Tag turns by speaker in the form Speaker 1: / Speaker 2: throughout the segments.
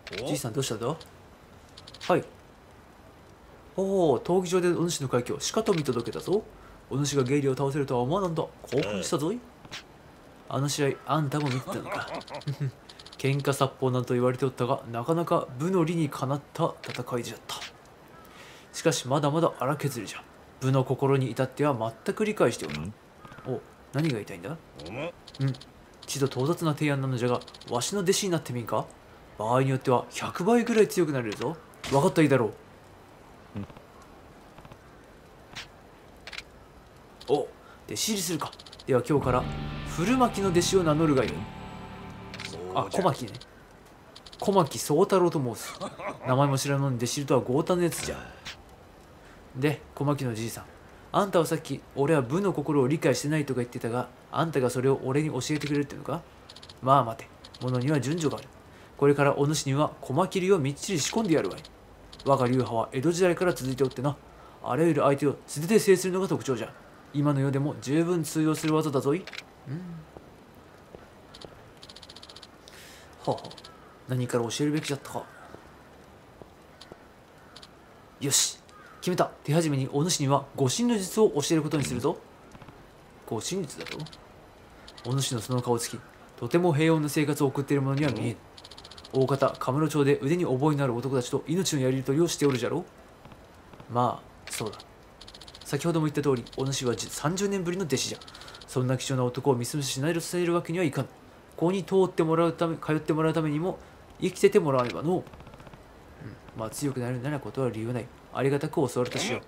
Speaker 1: じいさんどうしたんだ。はい。おお、闘技場でお主の快挙をしかと見届けたぞ。お主がゲイリーを倒せるとは思わなんだ。興奮したぞい。あの試合あんたも見てたのか。喧嘩殺法などと言われておったが、なかなか武の理にかなった戦いじゃった。しかしまだまだ荒削りじゃ。武の心に至っては全く理解しておらん。お、何が言いたいんだ。ちと唐突な提案なのじゃが、わしの弟子になってみんか。場合によっては100倍ぐらい強くなれるぞ。分かったらいいだろう。お、弟子入りするか。では今日から古巻の弟子を名乗るがよい。あ、小牧ね。小牧宗太郎と申す。名前も知らんのに弟子入りとは豪胆なやつじゃ。で、小牧のじいさん、あんたはさっき俺は武の心を理解してないとか言ってたが、あんたがそれを俺に教えてくれるってのか。まあ待て、物には順序がある。これからお主には小牧流をみっちり仕込んでやるわい。我が流派は江戸時代から続いておってな、あらゆる相手を素手で制するのが特徴じゃ。今の世でも十分通用する技だぞい。はあ、何から教えるべきじゃったか。よし、決めた。手始めにお主には護身の術を教えることにするぞ。護身術だと。お主のその顔つき、とても平穏な生活を送っている者には見えん。大方カムロ町で腕に覚えのある男たちと命のやり取りをしておるじゃろう。まあそうだ。先ほども言った通り、お主は30年ぶりの弟子じゃ。そんな貴重な男をみすみすしないとされるわけにはいかん。ここに通ってもらうため、通ってもらうためにも生きててもらわねばの。まあ強くなるなら断る理由はない。ありがたく教わるとしよう。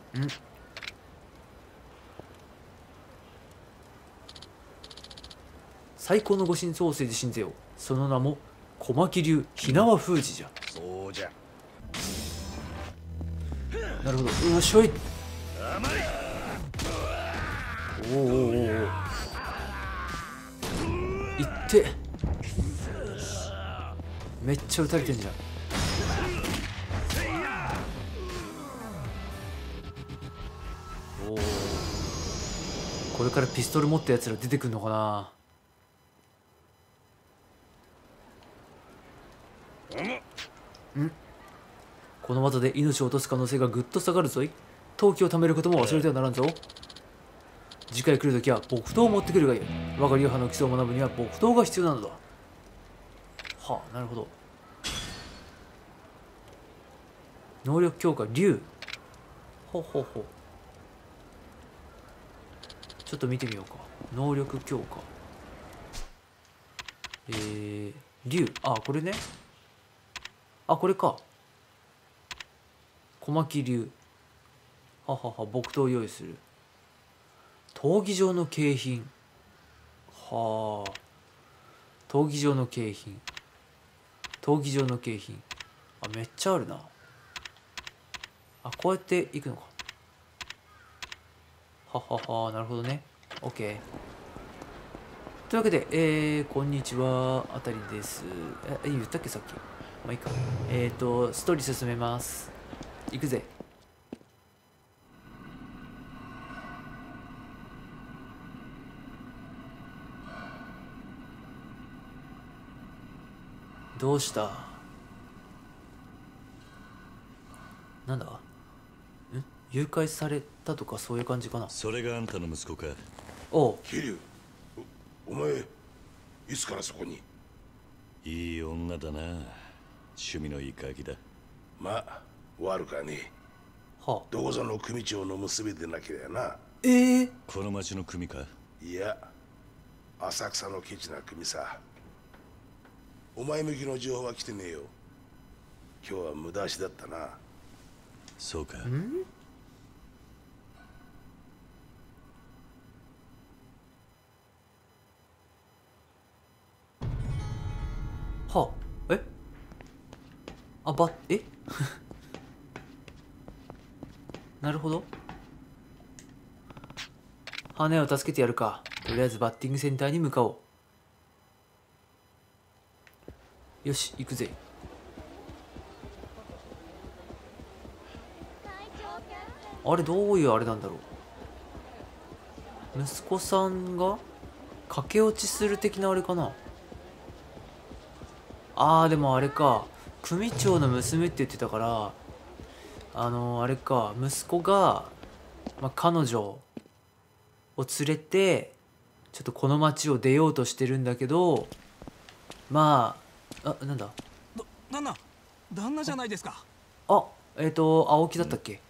Speaker 1: 最高の御神創生で信ぜよう。その名も小牧流火縄封じじゃ。
Speaker 2: そうじゃ。
Speaker 1: なるほど。よっしょい。おおおおお。いって。めっちゃ撃たれてんじゃん。おお。これからピストル持ったやつら出てくるのかな。この技で命を落とす可能性がぐっと下がるぞい。闘気を貯めることも忘れてはならんぞ。次回来るときは木刀を持ってくるがよい。我が流派の基礎を学ぶには木刀が必要なのだ。はあ、なるほど。能力強化竜。ほうほうほう。ちょっと見てみようか。能力強化。竜。あ、これね。あ、これか。小牧流。ははは、木刀を用意する。闘技場の景品。はあ。闘技場の景品。闘技場の景品。あ、めっちゃあるな。あ、こうやっていくのか。ははは、なるほどね。OK。というわけで、こんにちは、あたりです。言ったっけさっき。まあいいか。ストーリー進めます。行くぜ。どうした。なんだ。誘拐されたとかそういう感じかな。
Speaker 2: それがあんたの息子か。
Speaker 1: おう。
Speaker 3: 桐生、お前いつからそこに。
Speaker 2: いい女だな。趣味のいいガキだ。
Speaker 3: まあ悪かねえ。
Speaker 1: はあ。
Speaker 3: どこぞの組長の娘でなけりゃな。
Speaker 2: この町の組か。
Speaker 3: いや浅草のケチな組さ。お前向きの情報は来てねえよ。今日は無駄足だったな。
Speaker 2: そうか。
Speaker 1: はあ。あ、なるほど。羽を助けてやるか。とりあえずバッティングセンターに向かおう。よし、行くぜ。あれ、どういうあれなんだろう。息子さんが駆け落ちする的なあれかな。あー、でもあれか。 組長の娘って言ってたから、あれか、息子が、まあ、彼女を連れてちょっとこの町を出ようとしてるんだけど、まあ、なんだ、
Speaker 4: 旦那じゃないですか。
Speaker 1: 青木だったっけ？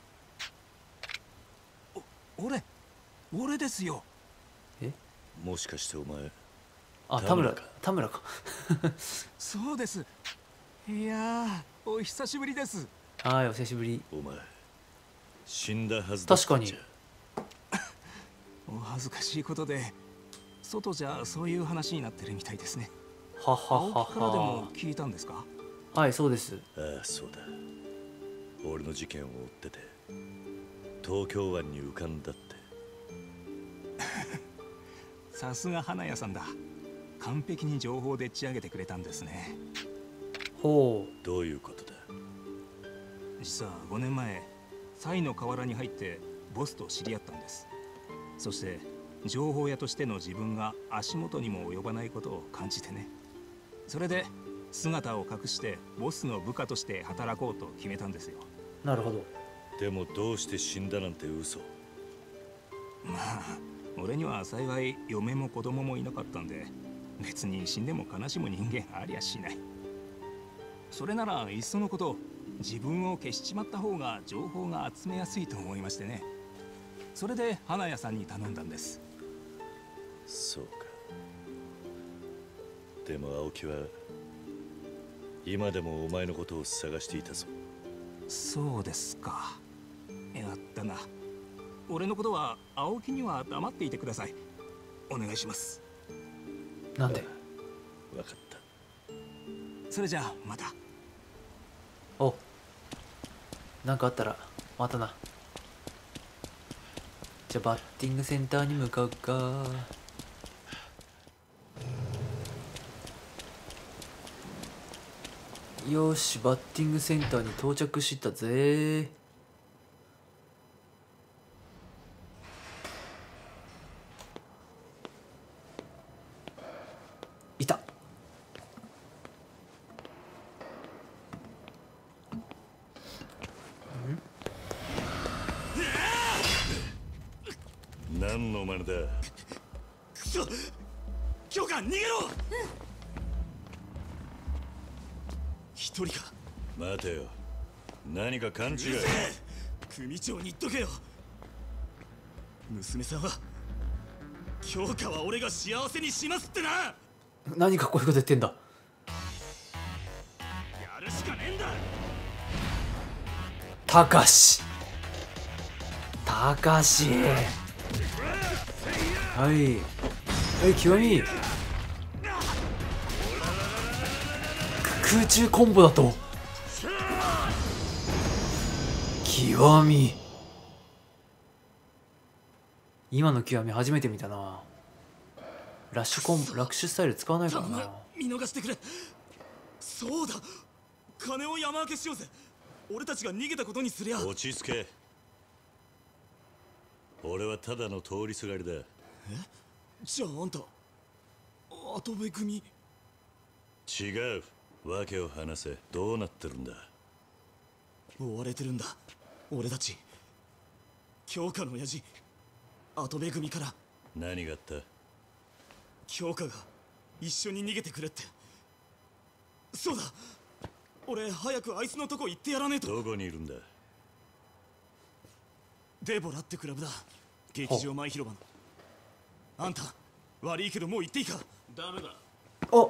Speaker 4: 俺ですよ。
Speaker 2: もしかしてお前。
Speaker 1: 田村か。
Speaker 4: そうです。いやー、お久しぶりです。
Speaker 1: はい、お久しぶり。
Speaker 2: お前死んだはずだったんじゃ。
Speaker 1: 確か
Speaker 4: お恥ずかしいことで外じゃそういう話になってるみたいですね。
Speaker 1: ははは
Speaker 4: 青木からでも
Speaker 1: は。
Speaker 4: 聞いたんですか？
Speaker 1: はい、そうです。
Speaker 2: ああ、そうだ。俺の事件を追ってて東京湾に浮かんだって。
Speaker 4: さすが花屋さんだ。完璧に情報をでっち上げてくれたんですね。
Speaker 1: ほう。
Speaker 2: どういうことだ？
Speaker 4: 実は5年前サイの河原に入ってボスと知り合ったんです。そして情報屋としての自分が足元にも及ばないことを感じてね。それで姿を隠してボスの部下として働こうと決めたんですよ。
Speaker 1: なるほど。
Speaker 2: でもどうして死んだなんて嘘。
Speaker 4: まあ俺には幸い嫁も子供もいなかったんで、別に死んでも悲しむ人間ありゃしない。それならいっそのこと自分を消しちまった方が情報が集めやすいと思いましてね。それで花屋さんに頼んだんです。
Speaker 2: そうか。でも青木は今でもお前のことを探していたぞ。
Speaker 4: そうですか。やったな。俺のことは青木には黙っていてください。お願いします。
Speaker 1: なんで？
Speaker 2: 分かった。
Speaker 4: それじゃあまた。
Speaker 1: お、なんかあったらまたな。じゃあバッティングセンターに向かうか。よし、バッティングセンターに到着したぜ。いた。
Speaker 2: 何の真似だ？
Speaker 4: くそ！教官逃げろ！一人か。
Speaker 2: 待てよ。何か勘違い。
Speaker 4: 組長に言っとけよ。娘さんは教科は俺が幸せにしますってな。
Speaker 1: 何かこういうこと言ってんだ。
Speaker 4: やるしかねえんだ。
Speaker 1: たかし。はい。はい、極み。空中コンボだと。極み。今の極み初めて見たな。ラッシュスタイル使わないからな。
Speaker 4: 見逃してくれ。そうだ、金を山分けしようぜ。俺たちが逃げたことにすりゃ。
Speaker 2: 落ち着け。俺はただの通りすがりだ。
Speaker 4: じゃああんた跡部組？
Speaker 2: 違う。わけを話せ。どうなってるんだ？
Speaker 4: 追われてるんだ俺たち。教科の親父跡部組から
Speaker 2: 何があった？
Speaker 4: 教科が一緒に逃げてくれって。そうだ、俺早くあいつのとこ行ってやらねえと。
Speaker 2: どこにいるんだ？
Speaker 4: デボラってクラブだ。劇場前広場の。あんた悪いけどもう行っていいか？ダメだ。
Speaker 1: お、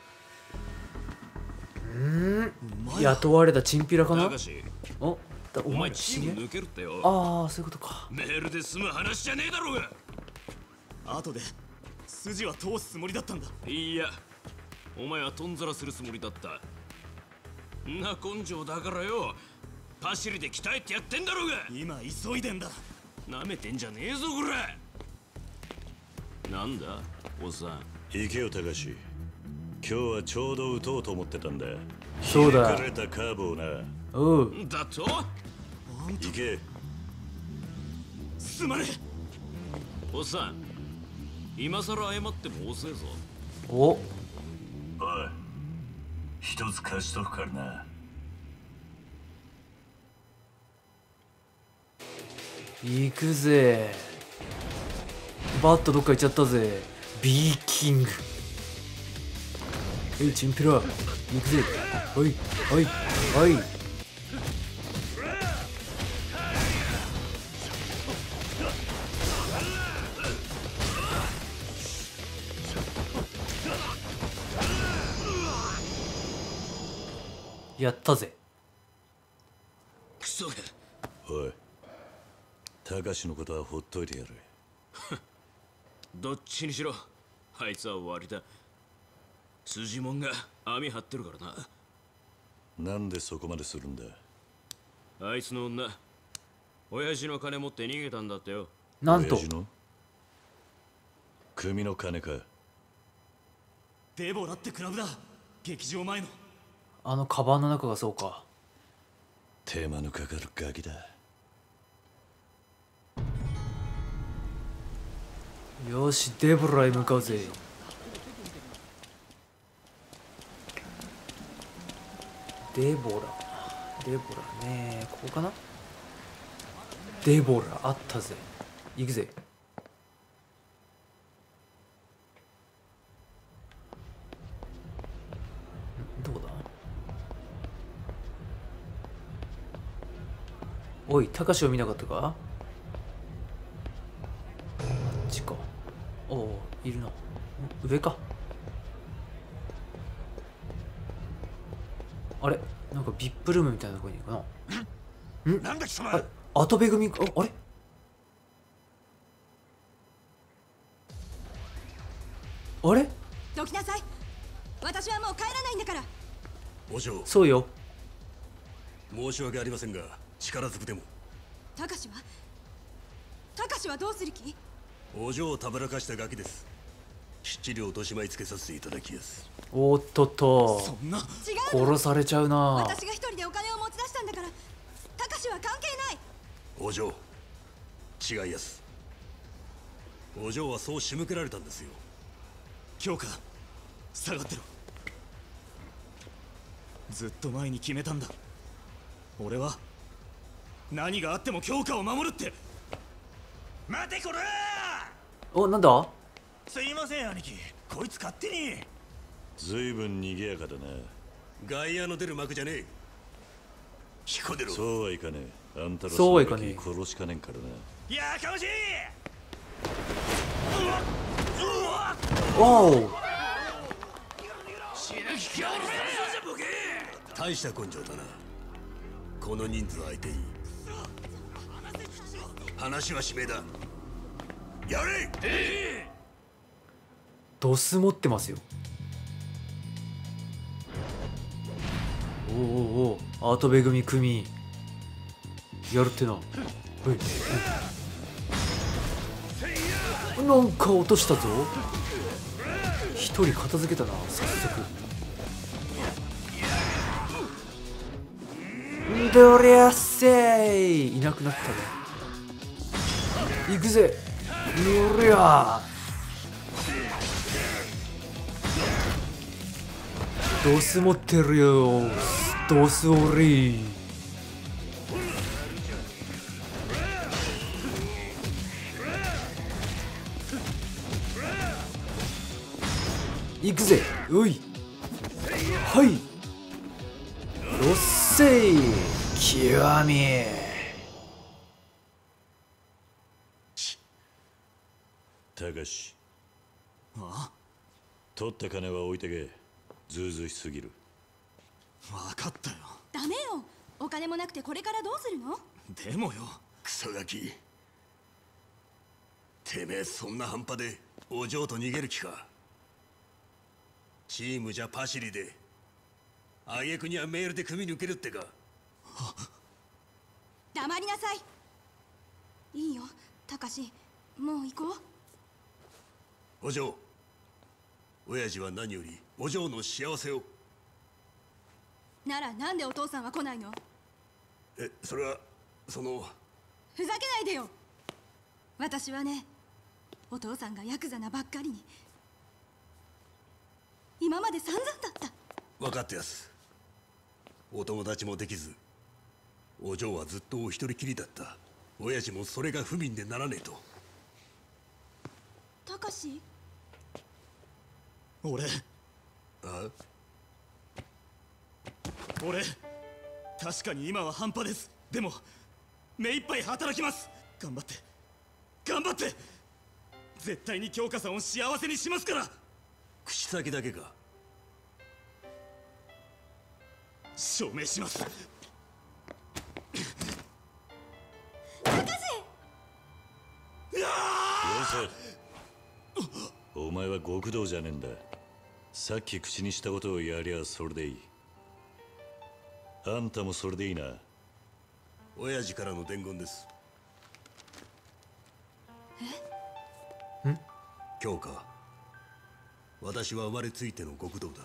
Speaker 1: 雇われたチンピラかな。お、お前
Speaker 5: チーム抜けるってよ。
Speaker 1: ああ、そういうことか。
Speaker 5: メールで済む話じゃねえだろうが。
Speaker 4: 後で筋は通すつもりだったんだ。
Speaker 5: いや、お前はとんざらするつもりだった。んな根性だからよ、パシリで鍛えてやってんだろうが。
Speaker 4: 今急いでんだ。
Speaker 5: なめてんじゃねえぞこら。なんだおっさん。
Speaker 2: 行けよ高志。今日はちょうど撃とうと思ってたんだ。
Speaker 1: そうだ。
Speaker 2: ひねくれたカーブをな。
Speaker 1: おう。
Speaker 5: だと
Speaker 2: 行け。
Speaker 4: すまねえ。
Speaker 5: おっさん、今さら謝っても遅えぞ。
Speaker 1: お、
Speaker 2: おい、一つ貸しとくからな。
Speaker 1: 行くぜ。バットどっか行っちゃったぜ。ビーキング。チンピラ行くぜ。はいはいはい。やったぜ。
Speaker 5: クソが。
Speaker 2: おい、高志のことはほっといてやる。
Speaker 5: どっちにしろあいつは終わりだ。筋もんが網張ってるからな。
Speaker 2: なんでそこまでするんだ。
Speaker 5: あいつの女、親父の金持って逃げたんだってよ。
Speaker 1: なんと
Speaker 2: 親父の組の金か。
Speaker 6: デボラってクラブだ。劇場前の。
Speaker 1: あのカバンの中がそうか。
Speaker 2: 手間のかかるガキだ。
Speaker 1: よし、デボラへ向かうぜ。デボラね、ここかな。デボラあったぜ。行くぜ。どこだ。おい、高志を見なかったか。あっちか。おお、いるな。上か。あれ、なんかビップルームみたいなところにいるかな。
Speaker 3: なんだ貴様。
Speaker 1: あれ、後部組、あれ。あれ、
Speaker 7: どきなさい。私はもう帰らないんだから。
Speaker 2: お嬢、
Speaker 1: そうよ。
Speaker 2: 申し訳ありませんが、力ずくでも。
Speaker 7: たかしはどうする気？
Speaker 2: お嬢をたぶらかしたガキです。きっちり落とし前つけさせていただきやす。
Speaker 1: おっとっと、
Speaker 6: そんな。
Speaker 7: 違うの。
Speaker 1: 殺されちゃうな。
Speaker 7: 私が一人でお金を持ち出したんだから、たかしは関係ない。
Speaker 2: お嬢、違いやす。お嬢はそう仕向けられたんですよ。
Speaker 6: 京香、下がってろ。ずっと前に決めたんだ。俺は何があっても京香を守るって。待てこらー。
Speaker 1: お、なんだ。
Speaker 6: すいません兄貴、こいつ勝手に。
Speaker 2: ずいぶん賑やかだな。外野の出る幕じゃねえ。彦出ろ。そうはいかねえ。あんたの
Speaker 1: そうはいかねえ。
Speaker 2: 殺しかねんからな。
Speaker 6: やかましい。
Speaker 1: おお。
Speaker 2: 大した根性だな。この人数相手に。話は指名だ。やれ。
Speaker 1: ドス持ってますよ。おおおお、後部組組やるってな。はい、なんか落としたぞ。一人片付けたな、早速。どりゃっせい、いなくなったね。行くぜ。どりゃドス持ってるよ。ドスオリー。行くぜ。おい。はい。どっせい。極み。
Speaker 2: 高志、
Speaker 6: あ、
Speaker 2: 取った金は置いてけ。ずうずうしすぎる。
Speaker 6: 分かったよ。
Speaker 7: ダメよ。お金もなくてこれからどうするの？
Speaker 6: でもよ。
Speaker 2: クソガキ、てめえそんな半端でお嬢と逃げる気か。チームじゃパシリで、挙句にはメールで組抜けるってか。
Speaker 7: 黙りなさい。いいよ、たかし、もう行こう。
Speaker 2: お嬢、親父は何よりお嬢の幸せを。
Speaker 7: ならなんでお父さんは来ないの？
Speaker 2: それはその。
Speaker 7: ふざけないでよ。私はね、お父さんがヤクザなばっかりに今まで散々だった。
Speaker 2: 分かってやす。お友達もできず、お嬢はずっとお一人きりだった。 親父もそれが不憫でならねえと。
Speaker 7: たかし、
Speaker 6: 俺
Speaker 2: あ
Speaker 6: 確かに今は半端です。でも目いっぱい働きます。頑張って絶対に京香さんを幸せにしますから。
Speaker 2: 口先だけか。
Speaker 6: 証明します。
Speaker 8: お前は極道じゃねえんだ。さっき口にしたことをやりゃそれでいい。あんたもそれでいいな。
Speaker 2: 親父からの伝言です。京香、私は生まれついての極道だ。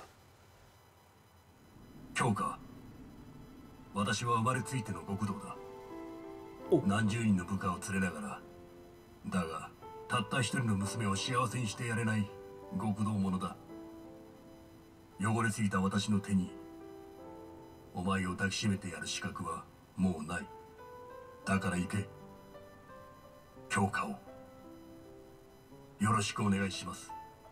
Speaker 2: 京香、私は生まれついての極道だ。何十人の部下を連れながら、だがたった一人の娘を幸せにしてやれない極道者だ。汚れすぎた私の手にお前を抱きしめてやる資格はもうない。だから行け。京香をよろしくお願いします。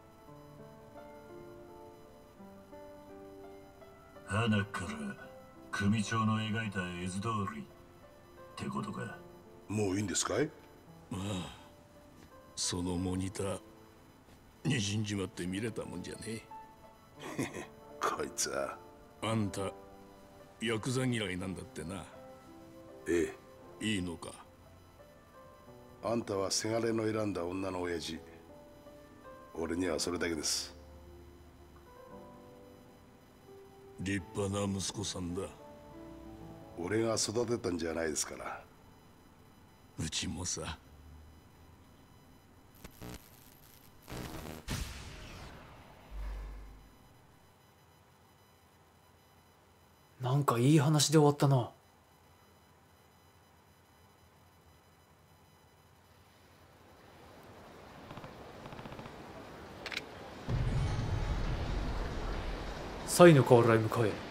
Speaker 8: 花から組長の描いた絵図通りってことか。
Speaker 3: もういいんですかい？
Speaker 9: そのモニターにじんじまって見れたもんじゃね
Speaker 3: え。こいつは。
Speaker 9: あんたヤクザ嫌いなんだってな。
Speaker 3: え
Speaker 9: え。いいのか。
Speaker 3: あんたはせがれの選んだ女の親父。俺にはそれだけです。
Speaker 9: 立派な息子さんだ。
Speaker 3: 俺が育てたんじゃないですから。
Speaker 9: うちもさ。
Speaker 1: なんかいい話で終わったな。サイの河原へ向かえ。